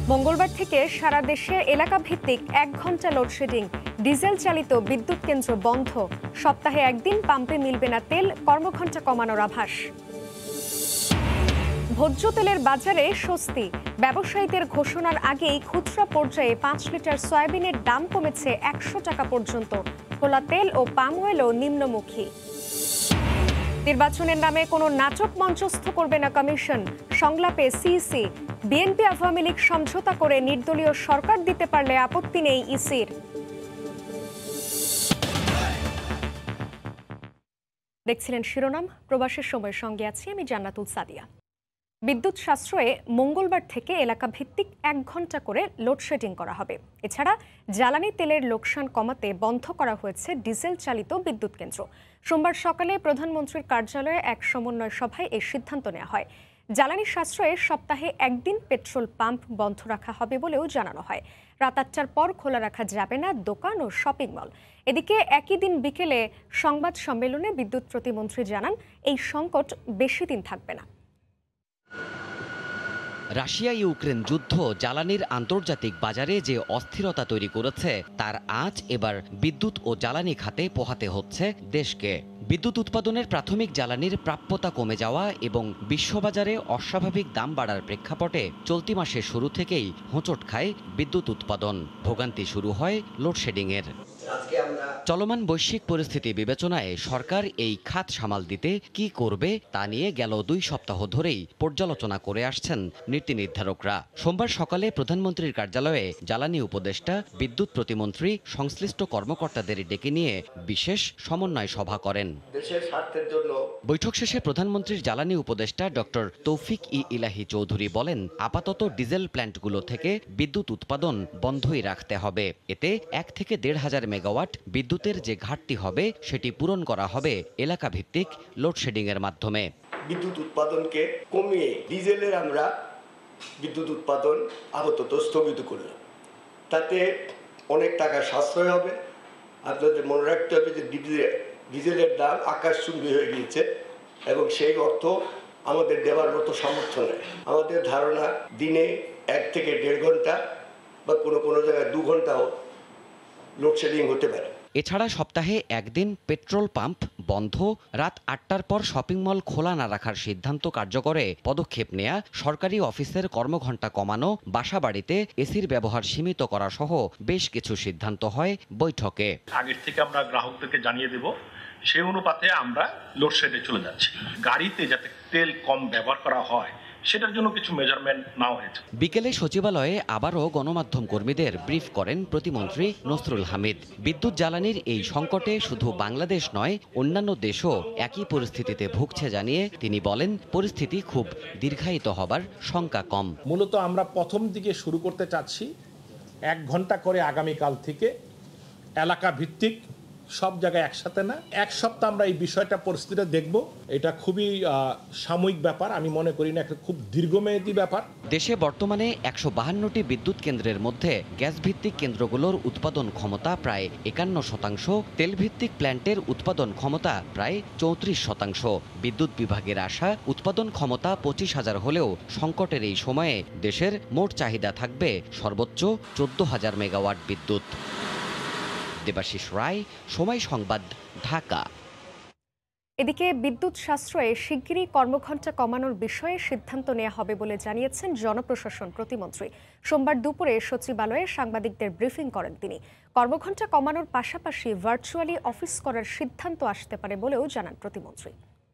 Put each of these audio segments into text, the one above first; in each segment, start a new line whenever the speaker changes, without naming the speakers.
মঙ্গলবার থেকে সারা দেশে এলাকা ভিত্তিক 1 ঘন্টা লোডশেডিং, ডিজেল চালিত বিদ্যুৎ কেন্দ্র বন্ধ, সপ্তাহে একদিন পাম্পে মিলবে না তেল, কর্মঘণ্টা কমানোর আভাস। ভোজ্য তেলের বাজারে স্বস্তি, ব্যবসায়ীদের ঘোষণার আগেই খুচরা পর্যায়ে 5 লিটার সয়াবিনের দাম কমেছে 100 টাকা পর্যন্ত। খোলা তেল ও পাম অয়েলও নিম্নমুখী। নির্বাচনের নামে কোনো নাটক মঞ্চস্থ করবে না কমিশন, সংলাপে সিইসি। বিএনপি আওয়ামী লীগ সমঝোতা করে নির্দলীয় সরকার দিতে পারলে আপত্তি নেই ইসির। দেখছিলেন শিরোনাম, প্রবাসের সময়ের সঙ্গে আছি আমি জান্নাতুল সাদিয়া। বিদ্যুৎ সাশ্রয়ে মঙ্গলবার থেকে এলাকা ভিত্তিক 1 ঘন্টা করে লোডশেডিং করা হবে। এছাড়া জ্বালানি তেলের লোকসান কমাতে বন্ধ করা হয়েছে ডিজেল চালিত বিদ্যুৎ কেন্দ্র। সোমবার সকালে প্রধানমন্ত্রীর কার্যালয়ে এক সমন্বয় সভায় এই সিদ্ধান্ত নেওয়া হয়। জ্বালানি সাশ্রয়ে সপ্তাহে একদিন পেট্রোল পাম্প বন্ধ রাখা হবে বলেও জানানো হয়। রাত 8টার পর খোলা রাখা যাবে না দোকান ও শপিং মল। এদিকে একই দিন বিকেলে সংবাদ সম্মেলনে বিদ্যুৎ প্রতিমন্ত্রী জানান, এই সংকট বেশি দিন থাকবে না।
রাশিয়া ইউক্রেন যুদ্ধ জ্বালানির আন্তর্জাতিক বাজারে যে অস্থিরতা তৈরি করেছে তার আঁচ এবার বিদ্যুৎ ও জ্বালানি খাতে পোহাতে হচ্ছে দেশকে। বিদ্যুৎ উৎপাদনের প্রাথমিক জ্বালানির প্রাপ্যতা কমে যাওয়া এবং বিশ্ববাজারে অস্বাভাবিক দাম বাড়ার প্রেক্ষাপটে চলতি মাসের শুরু থেকেই হোঁচট খায় বিদ্যুৎ উৎপাদন। ভোগান্তি শুরু হয় লোডশেডিংয়ের। চলমান বৈশ্বিক পরিস্থিতি বিবেচনায় সরকার এই খাত সামাল দিতে কি করবে তা নিয়ে গেল 2 সপ্তাহ ধরেই পর্যালোচনা করে আসছেন নীতি নির্ধারকরা। সোমবার সকালে প্রধানমন্ত্রীর কার্যালয়ে জ্বালানি উপদেষ্টা, বিদ্যুৎ প্রতিমন্ত্রী, সংশ্লিষ্ট কর্মকর্তাদের ডেকে নিয়ে বিশেষ সমন্বয় সভা করেন। বৈঠক শেষে প্রধানমন্ত্রীর জ্বালানি উপদেষ্টা ডক্টর তৌফিক ইলাহি চৌধুরী বলেন, আপাতত ডিজেল প্ল্যান্টগুলো থেকে বিদ্যুৎ উৎপাদন বন্ধই রাখতে হবে। এতে 1 থেকে 1,500 মেগাওয়াট বিদ্যুতের যে ঘাটতি হবে সেটি পূরণ করা হবে এলাকা ভিত্তিক লোডশেডিংয়ের মাধ্যমে।
বিদ্যুৎ উৎপাদনকে কমিয়ে ডিজেলের আমরা বিদ্যুৎ উৎপাদন আপাতত স্থগিত করলাম। তাতে অনেক টাকা সাশ্রয় হবে। আপনাদের মনে রাখতে হবে যে ডিজেলের দাম আকাশচুম্বী হয়ে গিয়েছে এবং সেই অর্থ আমাদের দেওয়ার মতো সামর্থ্য নেই। আমাদের ধারণা দিনে 1 থেকে 1.5 ঘন্টা বা কোনো জায়গায় 2 ঘন্টাও লোডশেডিং হতে পারে।
এছাড়া সপ্তাহে একদিন পেট্রোল পাম্প বন্ধ, রাত 8টার পর শপিং মল খোলা না রাখার সিদ্ধান্ত কার্যকরে পদক্ষেপ নেয়া, সরকারি অফিসের কর্মঘণ্টা কমানো, বাসাবাড়িতে এসির ব্যবহার সীমিত করা সহ বেশ কিছু সিদ্ধান্ত হয় বৈঠকে।
আগের থেকে আমরা গ্রাহকদেরকে জানিয়ে দেব, সেই অনুপাতে আমরা লোডশেডে চলে যাচ্ছি। গাড়িতে যাতে তেল কম ব্যবহার করা হয় সেটার জন্য কিছু মেজারমেন্ট নেওয়া হয়েছে। বিকেলে
সচিবালয়ে আবারও গণমাধ্যম কর্মীদের ব্রিফ করেন প্রতিমন্ত্রী নসরুল হামিদ। বিদ্যুৎ জ্বালানির এই সংকটে শুধু বাংলাদেশ নয়, অন্যান্য দেশও একই পরিস্থিতিতে ভুগছে জানিয়ে তিনি বলেন, পরিস্থিতি খুব দীর্ঘায়িত হবার শঙ্কা কম।
মূলত আমরা প্রথম দিকে শুরু করতে চাচ্ছি 1 ঘন্টা করে আগামীকাল থেকে, এলাকা ভিত্তিক, সব জায়গায় একসাথে না। 1 সপ্তাহ আমরা এই বিষয়টা পরিস্থিতিটা দেখব। এটা খুবই সাময়িক ব্যাপার, আমি মনে করি না একটা খুব দীর্ঘমেয়াদী ব্যাপার।
দেশে বর্তমানে 152টি বিদ্যুৎ কেন্দ্রের মধ্যে গ্যাস ভিত্তিক কেন্দ্রগুলোর উৎপাদন ক্ষমতা প্রায় 51%, তেল ভিত্তিক প্ল্যান্টের উৎপাদন ক্ষমতা প্রায় 34%। বিদ্যুৎ বিভাগের আশা উৎপাদন ক্ষমতা 25,000 হলেও সংকটের এই সময়ে দেশের মোট চাহিদা থাকবে সর্বোচ্চ 14,000 মেগাওয়াট বিদ্যুৎ। দেবাশিস রায়, সময় সংবাদ, ঢাকা।
এদিকে বিদ্যুৎ সাশ্রয়ে শিগগিরই কর্মঘণ্টা কমানোর বিষয়ে সিদ্ধান্ত নেওয়া হবে বলে জানিয়েছেন জনপ্রশাসন প্রতিমন্ত্রী। সোমবার দুপুরে সচিবালয়ে সাংবাদিকদের ব্রিফিং করেন তিনি। কর্মঘণ্টা কমানোর পাশাপাশি ভার্চুয়ালি অফিস করার সিদ্ধান্ত আসতে পারে বলেও জানান প্রতিমন্ত্রী।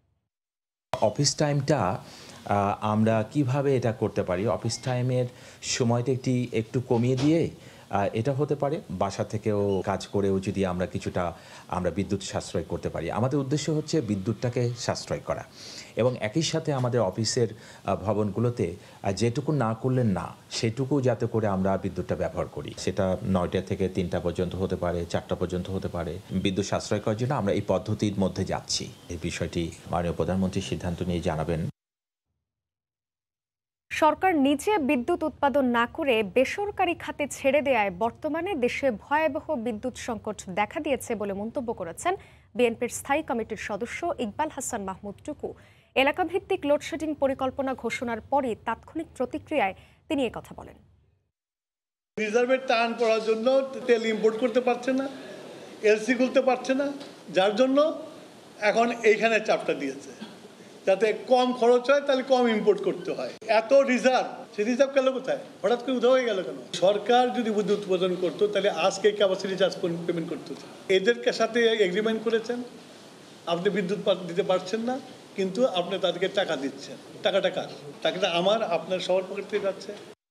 অফিস টাইমটা আমরা কিভাবে এটা করতে পারি, অফিস টাইমের সময়টা একটু কমিয়ে দিয়ে এটা হতে পারে বাসা থেকেও কাজ করেও যদি আমরা কিছুটা বিদ্যুৎ সাশ্রয় করতে পারি। আমাদের উদ্দেশ্য হচ্ছে বিদ্যুৎটাকে সাশ্রয় করা এবং একই সাথে আমাদের অফিসের ভবনগুলোতে যেটুকু না করলেন না সেটুকু যাতে করে আমরা বিদ্যুৎটা ব্যবহার করি। সেটা 9টা থেকে 3টা পর্যন্ত হতে পারে, 4টা পর্যন্ত হতে পারে। বিদ্যুৎ সাশ্রয় করার জন্য আমরা এই পদ্ধতির মধ্যে যাচ্ছি। এই বিষয়টি মাননীয় প্রধানমন্ত্রী সিদ্ধান্ত নিয়ে জানাবেন।
সরকার নিজে বিদ্যুৎ উৎপাদন না করে বেসরকারি খাতে ছেড়ে দেয়ায় বর্তমানে দেশে ভয়াবহ বিদ্যুৎ সংকট দেখা দিয়েছে বলে মন্তব্য করেছেন বিএনপির স্থায়ী কমিটির সদস্য ইকবাল হাসান মাহমুদ টুকু। এলাকাভিত্তিক লোডশেডিং পরিকল্পনা ঘোষণার পরই তাৎক্ষণিক প্রতিক্রিয়ায় তিনি একথা বলেন।
রিজার্ভের টান করার জন্য তেল ইম্পোর্ট করতে পারছে না, এলসি খুলতে পারছে না, যার জন্য এখন এইখানে চাপটা দিয়েছে যাতে কম খরচ হয়, তাহলে কম ইম্পোর্ট করতে হয়। এত রিজার্ভ, সেই রিজার্ভ গেল কোথায়? হঠাৎ করে উধাও হয়ে গেল কেন? সরকার যদি বিদ্যুৎ উৎপাদন করতো তাহলে আজকে ক্যাপাসিটি চার্জ পেমেন্ট করতে হতো। এদের সাথে এগ্রিমেন্ট করেছেন, আপনি বিদ্যুৎ দিতে পারছেন না, কিন্তু আপনি তাদেরকে টাকা দিচ্ছেন। টাকাটা কার? টাকাটা আমার, আপনার সবার পকেট থেকে যাচ্ছে।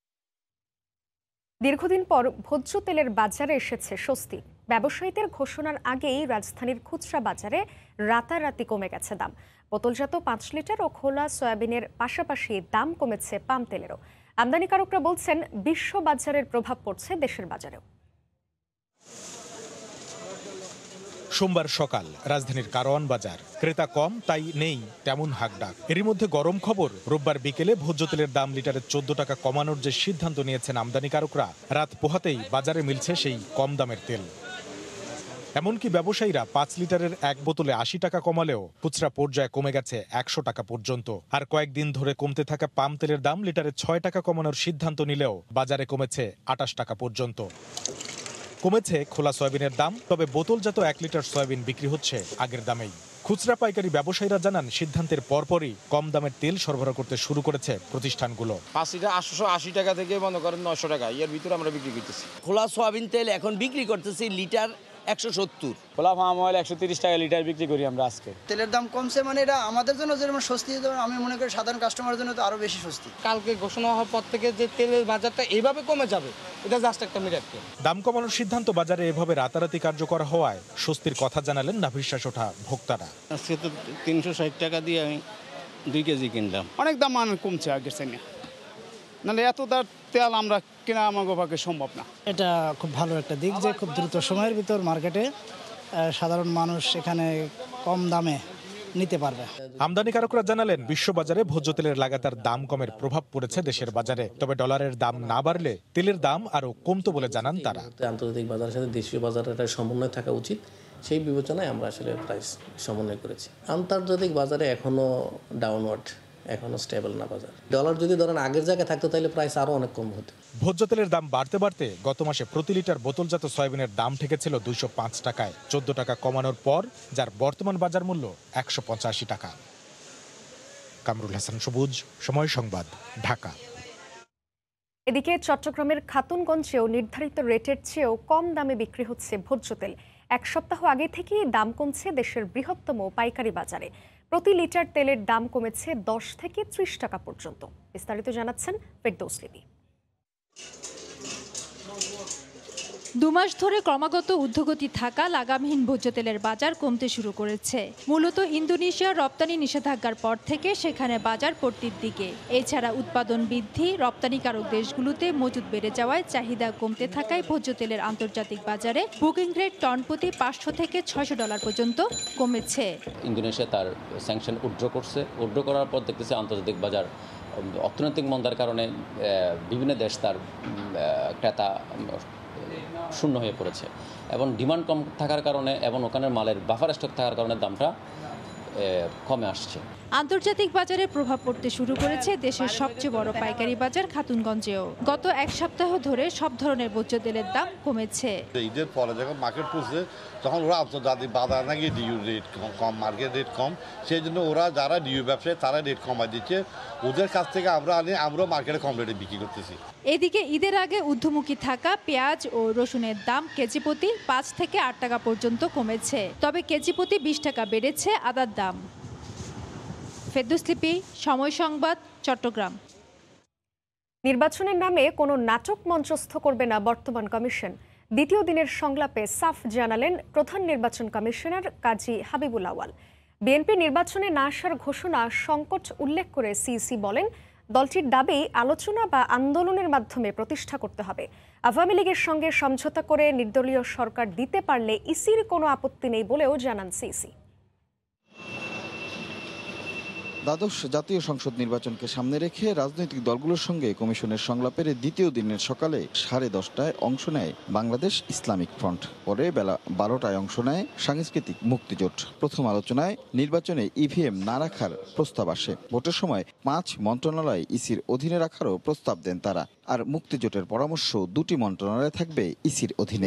দীর্ঘদিন পর ভোজ্য তেলের বাজারে এসেছে স্বস্তি। ব্যবসায়ীদের ঘোষণার আগেই রাজধানীর খুচরা বাজারে রাতারাতি কমে গেছে দাম। বোতলজাত 5 লিটার ও খোলা সয়াবিনের পাশাপাশি দাম কমেছে পাম তেলেরও। আমদানিকারকরা বলছেন বিশ্ব বাজারের প্রভাব পড়ছে দেশের বাজারেও।
সোমবার সকাল রাজধানীর কারওয়ান বাজার, ক্রেতা কম তাই নেই তেমন হাকডাক। এরই মধ্যে গরম খবর, রোববার বিকেলে ভোজ্য তেলের দাম লিটারে 14 টাকা কমানোর যে সিদ্ধান্ত নিয়েছেন আমদানিকারকরা, রাত পোহাতেই বাজারে মিলছে সেই কম দামের তেল। এমনকি ব্যবসায়ীরা 5 লিটারের এক বোতলে 80 টাকা কমালেও খুচরা পর্যায়ে কমে গেছে 100 টাকা পর্যন্ত। আর কয়েকদিন ধরে কমতে থাকা পাম তেলের দাম লিটারে 6 টাকা কমানোর সিদ্ধান্ত নিলেও বাজারে কমেছে 28 টাকা পর্যন্ত। কমেছে খোলা সয়াবিনের দাম, তবে বোতলজাত 1 লিটার সয়াবিন বিক্রি হচ্ছে আগের দামেই। খুচরা পাইকারি ব্যবসায়ীরা জানান, সিদ্ধান্তের পরপরই কম দামের তেল সরবরাহ করতে শুরু করেছে প্রতিষ্ঠানগুলো।
5 লিটার 880 টাকা থেকে মনে করেন 900 টাকা, এর ভিতরে আমরা বিক্রি করতেছি।
খোলা সয়াবিন তেল এখন বিক্রি করতেছি লিটার 170,
খোলা পাম অয়েল 130 টাকা লিটার বিক্রি করি আমরা আজকে।
তেলের দাম কমছে মানে এটা আমাদের জন্য যেমন স্বস্তি, আমি মনে করি সাধারণ কাস্টমারের জন্য তো আরো বেশি স্বস্তি।
কালকে ঘোষণা হওয়ার পর থেকে যে তেলের বাজারটা এইভাবে কমে যাবে, এটা জাস্ট একটা মিরাক্কেল।
দাম কমানোর সিদ্ধান্ত বাজারে এভাবে রাতারাতি কার্যকর হওয়ায় স্বস্তির কথা জানালেন নাভিশ্বাস ওঠা ভোক্তারা।
আজকে তো 360 টাকা দিয়ে আমি 2 কেজি কিনলাম। অনেক দাম কমছে আগের চেয়ে, নাহলে এত তেল আমরা কেনা আমাদের পক্ষে সম্ভব না।
এটা খুব ভালো একটা দিক যে খুব দ্রুত সময়ের ভিতর মার্কেটে সাধারণ মানুষ এখানে কম দামে নিতে পারবে।
আমদানিকারকরা জানালেন, বিশ্ববাজারে ভোজ্য তেলের লাগাতার দাম কমের প্রভাব পড়েছে দেশের বাজারে। তবে ডলারের দাম না বাড়লে তেলের দাম আরও কমতো বলে জানান তারা।
আন্তর্জাতিক বাজারের সাথে দেশীয় বাজারের একটা সমন্বয় থাকা উচিত, সেই বিবেচনায় আমরা আসলে প্রাইস সমন্বয় করেছি। আন্তর্জাতিক বাজারে এখনো ডাউনওয়ার্ড, এখনো স্টেবল না বাজার। ডলার যদি ধরেন আগের জায়গায় থাকতো তাহলে প্রাইস আরো অনেক কম হতো।
ভোজ্য তেলের দাম বাড়তে বাড়তে গত মাসে প্রতি লিটার বোতলজাত সয়াবিনের দাম ঠেকেছিল 205 টাকায়, 14 টাকা কমানোর পর যার বর্তমান বাজার মূল্য 185 টাকা। কামরুল হাসান সবুজ, সময় সংবাদ, ঢাকা।
এদিকে চট্টগ্রামের খাতুনগঞ্জেও নির্ধারিত রেটের চেয়েও কম দামে বিক্রি হচ্ছে ভোজ্য তেল। 1 সপ্তাহ আগে থেকেই দাম কমছে দেশের বৃহত্তম পাইকারি বাজারে। প্রতি লিটার তেলের দাম কমেছে 10 থেকে 30 টাকা পর্যন্ত। বিস্তারিত জানাচ্ছেন ফেরদৌস লিপি।
2 মাস ধরে ক্রমাগত ঊর্ধ্বগতি থাকা লাগামহীন ভোজ্য তেলের বাজার কমতে শুরু করেছে। মূলত ইন্দোনেশিয়ার রপ্তানি নিষেধাজ্ঞার পর থেকে সেখানে বাজার পড়তির দিকে। এছাড়া উৎপাদন বৃদ্ধি, রপ্তানিকারক দেশগুলোতে মজুদ বেড়ে যাওয়ায় চাহিদা কমতে থাকায় ভোজ্য তেলের আন্তর্জাতিক বাজারে বুকিং রেট টন প্রতি 500 থেকে $600 পর্যন্ত কমেছে।
ইন্দোনেশিয়া তার স্যাংশন উইথড্র করছে, উইথড্র করার পর দেখতেছে আন্তর্জাতিক বাজার অর্থনৈতিক মন্দার কারণে বিভিন্ন দেশ তার ক্রেতা শূন্য হয়ে পড়েছে এবং ডিমান্ড কম থাকার কারণে এবং ওখানের মালের বাফার স্টক থাকার কারণে দামটা কমে আসছে।
আন্তর্জাতিক বাজারে প্রভাব পড়তে শুরু করেছে দেশের সবচেয়ে বড় পাইকারি বাজার খাতুনগঞ্জেও। গত 1 সপ্তাহ ধরে সব ধরনের ভোজ্য তেলের দাম কমেছে।
ঈদের পরে যখন মার্কেট খুলছে তখন ওরা আন্তর্জাতিক বাজার নাকি ডিউ রেট কম, মার্কেট রেট কম, সেই জন্য ওরা যারা ডিউ ব্যবসায়ী তারা রেট কমাই দিচ্ছে। ওদের কাছ থেকে আমরাও মার্কেটে কম রেটে বিক্রি করতেছি।
এদিকে ঈদের আগে ঊর্ধ্বমুখী থাকা পেঁয়াজ ও রসুনের দাম কেজি প্রতি 5 থেকে 8 টাকা পর্যন্ত কমেছে। তবে কেজি প্রতি 20 টাকা বেড়েছে আদার দাম। ফেরদৌস লিপি, সময় সংবাদ, চট্টগ্রাম।
নির্বাচনের নামে কোনো নাটক মঞ্চস্থ করবে না বর্তমান কমিশন। দ্বিতীয় দিনের সংলাপে সাফ জানালেন প্রধান নির্বাচন কমিশনার কাজী হাবিবুল আওয়াল। বিএনপি নির্বাচনে না আসার ঘোষণা সংকট উল্লেখ করে সিইসি বলেন, দলটির দাবি আলোচনা বা আন্দোলনের মাধ্যমে প্রতিষ্ঠা করতে হবে। আওয়ামী লীগের সঙ্গে সমঝোতা করে নির্দলীয় সরকার দিতে পারলে ইসির কোনো আপত্তি নেই বলেও জানান সিইসি।
দ্বাদশ জাতীয় সংসদ নির্বাচনকে সামনে রেখে রাজনৈতিক দলগুলোর সঙ্গে কমিশনের সংলাপের দ্বিতীয় দিনের সকালে 10:30টায় অংশ নেয় বাংলাদেশ ইসলামিক ফ্রন্ট। পরে বেলা 12টায় অংশ নেয় সাংস্কৃতিক মুক্তিজোট। প্রথম আলোচনায় নির্বাচনে ইভিএম না রাখার প্রস্তাব আসে। ভোটের সময় 5 মন্ত্রণালয় ইসির অধীনে রাখারও প্রস্তাব দেন তারা। আর মুক্তিজোটের পরামর্শ দুটি মন্ত্রণালয় থাকবে ইসির অধীনে।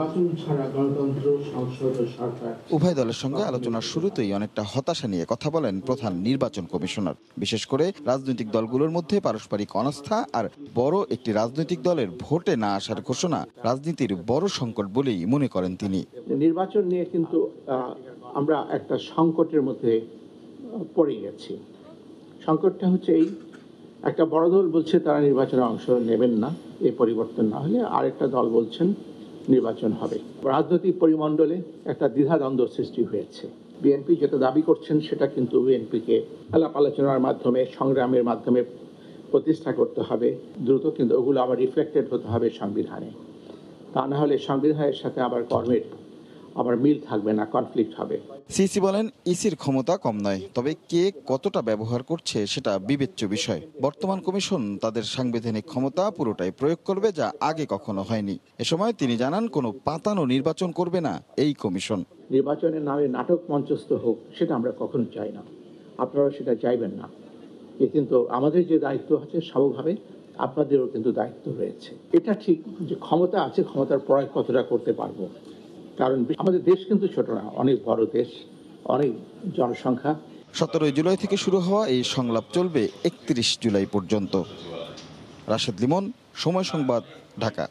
উভয় দলের সঙ্গে আলোচনার শুরুতেই অনেকটা হতাশা নিয়ে কথা বলেন প্রধান নির্বাচন কমিশনার। বিশেষ করে রাজনৈতিক দলগুলোর মধ্যে পারস্পরিক অনাস্থা আর বড় একটি রাজনৈতিক দলের ভোটে না আসার ঘোষণা রাজনীতির বড় সংকট বলেই মনে করেন তিনি।
নির্বাচন নিয়ে কিন্তু আমরা একটা সংকটের মধ্যে পড়ে গেছি। সংকটটা হচ্ছে এই, একটা বড় দল বলছে তারা নির্বাচনে অংশ নেবেন না, এই পরিবর্তন না হলে আরেকটা দল বলছেন নির্বাচন হবে। রাজনৈতিক পরিমণ্ডলে একটা দ্বিধাদ্বন্দ্ব সৃষ্টি হয়েছে। বিএনপি যেটা দাবি করছেন সেটা কিন্তু বিএনপিকে আলাপ আলোচনার মাধ্যমে, সংগ্রামের মাধ্যমে প্রতিষ্ঠা করতে হবে দ্রুত, কিন্তু ওগুলো আবার রিফ্লেক্টেড হতে হবে সংবিধানে। তা না হলে সংবিধানের সাথে আবার কর্মের আবার মিল থাকবে না, কনফ্লিক্ট হবে।
সিসি বলেন ইসির ক্ষমতা কম নয়, তবে কে কতটা ব্যবহার করছে সেটা বিবেচ্য বিষয়। বর্তমান কমিশন তাদের সাংবিধানিক ক্ষমতা পুরোটাই প্রয়োগ করবে, যা আগে কখনো হয়নি। এ সময় তিনি জানান কোনো পাতানো নির্বাচন করবে না এই কমিশন।
নির্বাচনের নামে নাটক মঞ্চস্থ হোক সেটা আমরা কখনো চাই না, আপনারা সেটা চাইবেন না। কিন্তু আমাদের যে দায়িত্ব আছে স্বাভাবিকভাবে আপনাদেরও কিন্তু দায়িত্ব রয়েছে। এটা ঠিক যে ক্ষমতা আছে, ক্ষমতার প্রয়োগ কতটা করতে পারবো, কারণ আমাদের দেশ কিন্তু ছোট না, অনেক বড় দেশ, অনেক জনসংখ্যা।
17 জুলাই থেকে শুরু হওয়া এই সংলাপ চলবে 31 জুলাই পর্যন্ত। রাশেদ লিমন, সময় সংবাদ, ঢাকা।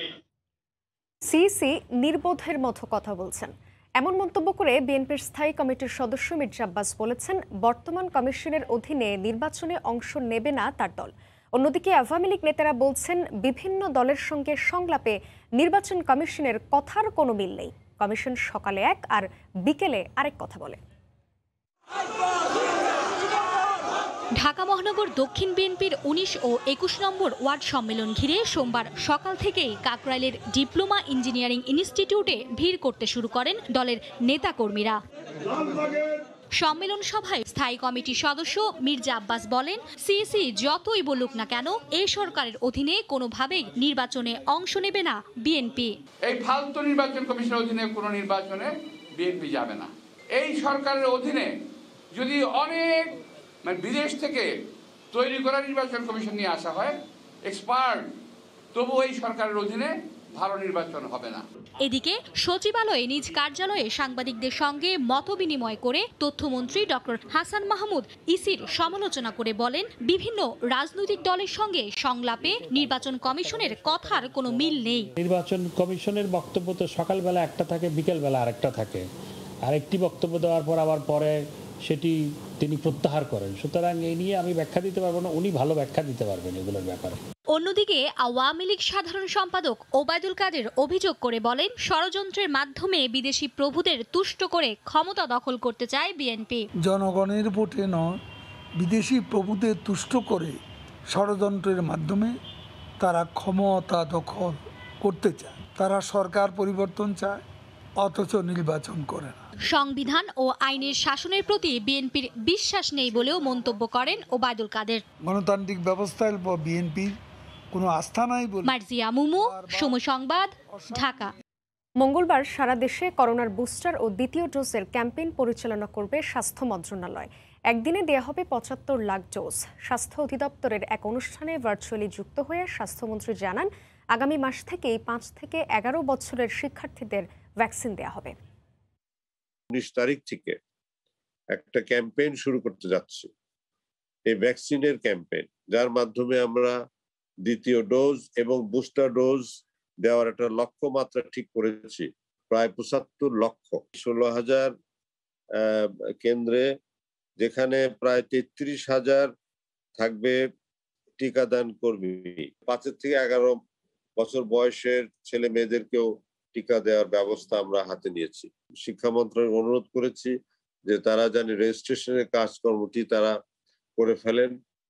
সিসি নির্বোধের মতো কথা বলছেন, এমন মন্তব্য করে বিএনপির স্থায়ী কমিটির সদস্য মির্জা আব্বাস বলেছেন বর্তমান কমিশনের অধীনে নির্বাচনে অংশ নেবে না তার দল। অন্যদিকে আওয়ামী লীগ নেতারা বলছেন বিভিন্ন দলের সঙ্গে সংলাপে নির্বাচন কমিশনের কথার কোনো মিল নেই। কমিশন সকালে এক আর বিকেলে আরেক কথা বলে।
ঢাকা মহানগর দক্ষিণ বিএনপির 19 ও 21 নম্বর ওয়ার্ড সম্মেলন ঘিরে সোমবার সকাল থেকেই কাকরাইলের ডিপ্লোমা ইঞ্জিনিয়ারিং ইনস্টিটিউটে ভিড় করতে শুরু করেন দলের নেতাকর্মীরা। সম্মেলন সভায় স্থায়ী কমিটির সদস্য মির্জা আব্বাস বলেন, সিসি যতই বলুক না কেন এই সরকারের অধীনে কোনোভাবেই নির্বাচনে অংশ নেবে না বিএনপি।
এই ফালতু নির্বাচন কমিশনের অধীনে কোনো নির্বাচনে বিএনপি যাবে না। এই সরকারের অধীনে যদি অনেক বিদেশ থেকে তৈরি করা নির্বাচন কমিশন নিয়ে আসা হয় এক্সপার্ট, তবু এই সরকারের অধীনে ভালো নির্বাচন হবে না।
এদিকে সচিবালয়ে নিজ কার্যালয়ে সাংবাদিকদের সঙ্গে মতবিনিময় করে তথ্যমন্ত্রী ডক্টর হাসান মাহমুদ ইসির সমালোচনা করে বলেন বিভিন্ন রাজনৈতিক দলের সঙ্গে সংলাপে নির্বাচন কমিশনের কথার কোনো মিল নেই।
নির্বাচন কমিশনের বক্তব্য তো সকালবেলা একটা থাকে, বিকেলবেলা আরেকটা থাকে। আরেকটি বক্তব্য দেওয়ার পর আবার পরে সেটি তিনি প্রত্যাহার করেন। সুতরাং এই নিয়ে আমি ব্যাখ্যা দিতে পারবো না, উনি ভালো ব্যাখ্যা দিতে পারবেন এগুলোর ব্যাপারে।
অন্যদিকে আওয়ামী লীগ সাধারণ সম্পাদক ওবায়দুল কাদের অভিযোগ করে বলেন ষড়যন্ত্রের মাধ্যমে বিদেশি প্রভুদের তুষ্ট করে ক্ষমতা দখল করতে চায় বিএনপি।
জনগণের ভোটে নয়, বিদেশি প্রভুদের তুষ্ট করে ষড়যন্ত্রের মাধ্যমে তারা ক্ষমতা দখল করতে চায়। তারা সরকার পরিবর্তন চায় অথচ নির্বাচন করে না।
সংবিধান ও আইনের শাসনের প্রতি বিএনপির বিশ্বাস নেই বলেও মন্তব্য করেন ওবায়দুল কাদের।
গণতান্ত্রিক ব্যবস্থার উপর বিএনপির কোনো আস্থা নাই বলে।
মার্জিয়া মুমু, সময় সংবাদ, ঢাকা।
মঙ্গলবার সারা দেশে করোনার বুস্টার ও দ্বিতীয় ডোজের ক্যাম্পেইন পরিচালনা করবে স্বাস্থ্য মন্ত্রণালয়। একদিনে দেয়া হবে 75 লাখ ডোজ। স্বাস্থ্য অধিদপ্তরের এক অনুষ্ঠানে ভার্চুয়ালি যুক্ত হয়ে স্বাস্থ্যমন্ত্রী জানান আগামী মাস থেকেই 5 থেকে 11 বছরের শিক্ষার্থীদের ভ্যাকসিন দেয়া হবে।
19 তারিখ থেকে একটা ক্যাম্পেইন শুরু করতে যাচ্ছি, এই ভ্যাকসিনের ক্যাম্পেইন, যার মাধ্যমে আমরা দ্বিতীয় ডোজ এবং বুস্টার ডোজ দেওয়ার একটা লক্ষ্যমাত্রা ঠিক করেছি, প্রায় 75 লক্ষ। 16,000 কেন্দ্রে, যেখানে প্রায় 33,000 থাকবে টিকাদান কর্মী। 5 থেকে 11 বছর বয়সের ছেলে মেয়েদেরকেও টিকা দেওয়ার ব্যবস্থা আমরা হাতে নিয়েছি। শিক্ষা মন্ত্রণালয় অনুরোধ করেছি যে তারা জানি রেজিস্ট্রেশনের কাজকর্মটি তারা করে ফেলেন।